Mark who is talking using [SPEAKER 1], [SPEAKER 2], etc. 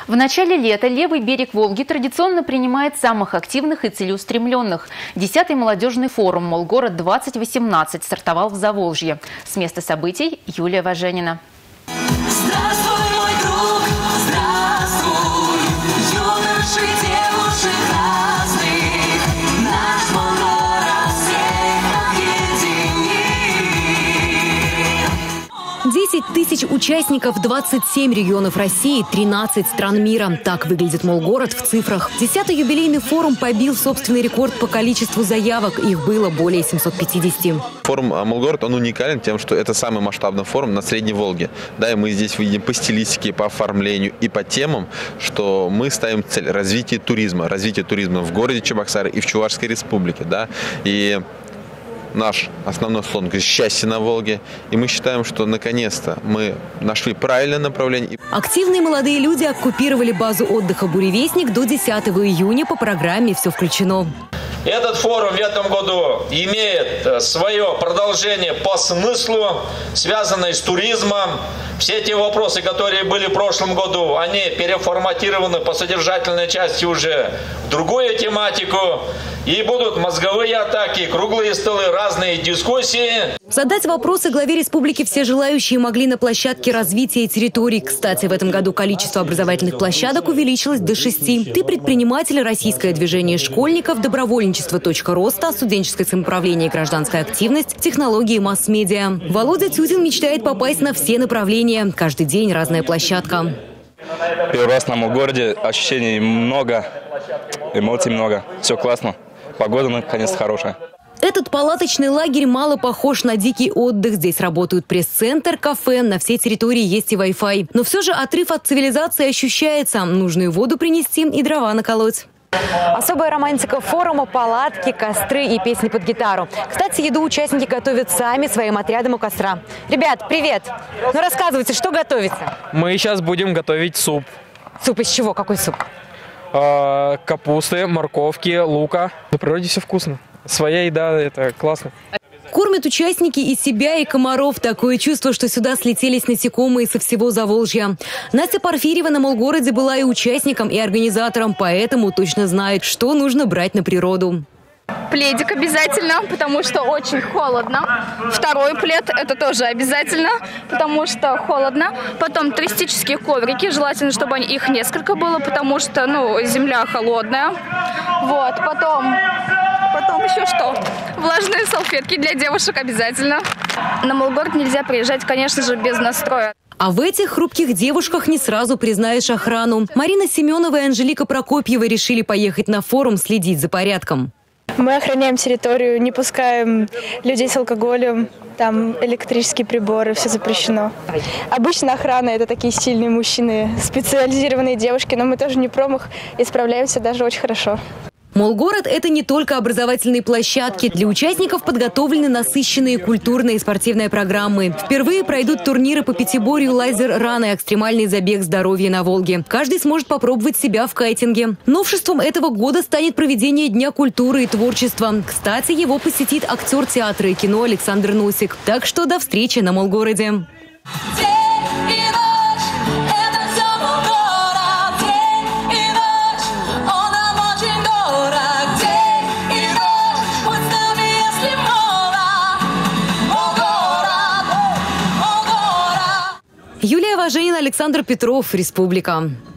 [SPEAKER 1] В начале лета левый берег Волги традиционно принимает самых активных и целеустремленных. 10-й молодежный форум «Молгород-2018» стартовал в Заволжье. С места событий Юлия Важенина.
[SPEAKER 2] Здравствуй, мой друг, здравствуй, юноши, девушек разных, наш Молгород всех объединит.
[SPEAKER 3] 10 тысяч участников, 27 регионов России, 13 стран мира. Так выглядит Молгород в цифрах. 10-й юбилейный форум побил собственный рекорд по количеству заявок. Их было более 750.
[SPEAKER 4] Форум Молгород, он уникален тем, что это самый масштабный форум на Средней Волге. Да, и мы здесь видим по стилистике, по оформлению и по темам, что мы ставим цель развития туризма в городе Чебоксары и в Чувашской республике. Да, и наш основной слоган – «Счастье на Волге». И мы считаем, что наконец-то мы нашли правильное направление.
[SPEAKER 3] Активные молодые люди оккупировали базу отдыха «Буревестник» до 10 июня по программе «Все включено».
[SPEAKER 5] Этот форум в этом году имеет свое продолжение по смыслу, связанное с туризмом. Все те вопросы, которые были в прошлом году, они переформатированы по содержательной части уже в другую тематику. И будут мозговые атаки, круглые столы, разные дискуссии.
[SPEAKER 3] Задать вопросы главе республики все желающие могли на площадке развития территорий. Кстати, в этом году количество образовательных площадок увеличилось до 6. Ты предприниматель, российское движение школьников, добровольничество «Точка роста», студенческое самоуправление и гражданская активность, технологии и масс-медиа. Володя Тютин мечтает попасть на все направления. Каждый день разная площадка.
[SPEAKER 6] Первый раз на Молгороде, ощущений много, эмоций много. Все классно. Погода наконец-то хорошая.
[SPEAKER 3] Этот палаточный лагерь мало похож на дикий отдых. Здесь работают пресс-центр, кафе, на всей территории есть и Wi-Fi. Но все же отрыв от цивилизации ощущается. Нужную воду принести и дрова наколоть. Особая романтика форума – палатки, костры и песни под гитару. Кстати, еду участники готовят сами своим отрядом у костра. Ребят, привет! Ну рассказывайте, что готовите?
[SPEAKER 7] Мы сейчас будем готовить суп.
[SPEAKER 3] Суп из чего? Какой суп?
[SPEAKER 7] Капусты, морковки, лука. На природе все вкусно. Своя еда – это классно.
[SPEAKER 3] Кормят участники и себя, и комаров. Такое чувство, что сюда слетелись насекомые со всего Заволжья. Настя Порфирьева на Молгороде была и участником, и организатором, поэтому точно знает, что нужно брать на природу.
[SPEAKER 8] Пледик обязательно, потому что очень холодно. Второй плед – это тоже обязательно, потому что холодно. Потом туристические коврики, желательно, чтобы их несколько было, потому что, земля холодная. Вот, потом еще что? Влажные салфетки для девушек обязательно. На Молгород нельзя приезжать, конечно же, без настроя.
[SPEAKER 3] А в этих хрупких девушках не сразу признаешь охрану. Марина Семенова и Анжелика Прокопьева решили поехать на форум следить за порядком.
[SPEAKER 9] Мы охраняем территорию, не пускаем людей с алкоголем, там электрические приборы, все запрещено. Обычно охрана – это такие сильные мужчины, специализированные девушки, но мы тоже не промах и справляемся даже очень хорошо.
[SPEAKER 3] Молгород – это не только образовательные площадки. Для участников подготовлены насыщенные культурные и спортивные программы. Впервые пройдут турниры по пятиборью, лазер-ран и экстремальный забег здоровья на Волге. Каждый сможет попробовать себя в кайтинге. Новшеством этого года станет проведение Дня культуры и творчества. Кстати, его посетит актер театра и кино Александр Носик. Так что до встречи на Молгороде. Юлия Важенина, Александр Петров, Республика.